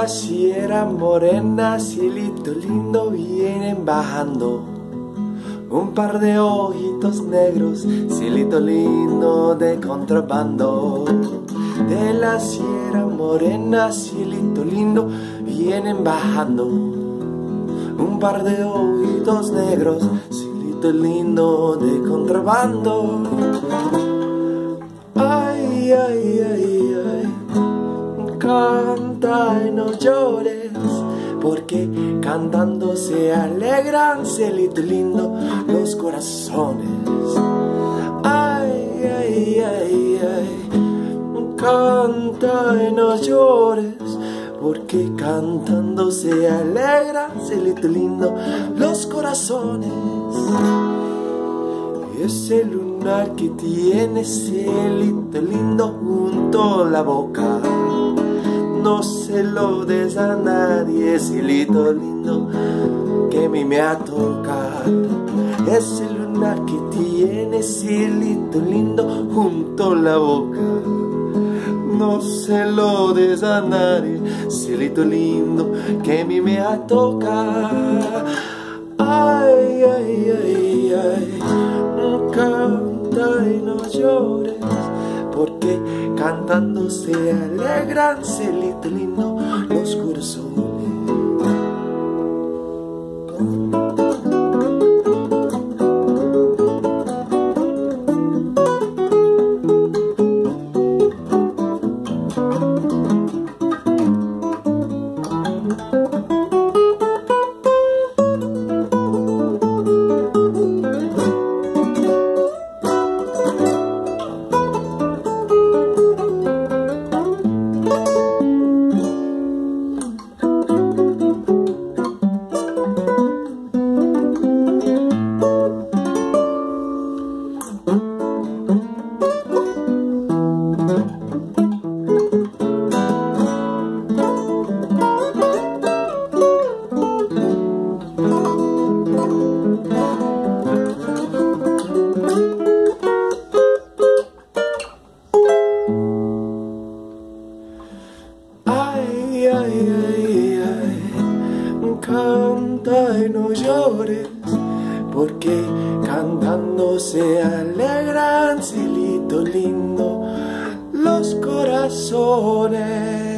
la Sierra Morena, cielito lindo, vienen bajando un par de ojitos negros, cielito lindo de contrabando. De la Sierra Morena, cielito lindo, vienen bajando un par de ojitos negros, cielito lindo de contrabando. Ay, ay, ay, ay, canta y no llores, porque cantando se alegran, cielito lindo, los corazones. Ay, ay, ay, ay, canta y no llores, porque cantando se alegran, cielito lindo, los corazones. Y ese lunar que tiene, cielito lindo, junto a la boca, no se lo des a nadie, cielito lindo, que a mí me ha tocado. Ese lunar que tiene, cielito lindo, junto a la boca, no se lo des a nadie, cielito lindo, que a mí me ha tocado. Ay, ay, ay, ay, canta y no llores, porque cantando se alegran, cielito lindo, los corazones. Ay, ay, ay, canta y no llores, porque cantando se alegran, cielito lindo, los corazones.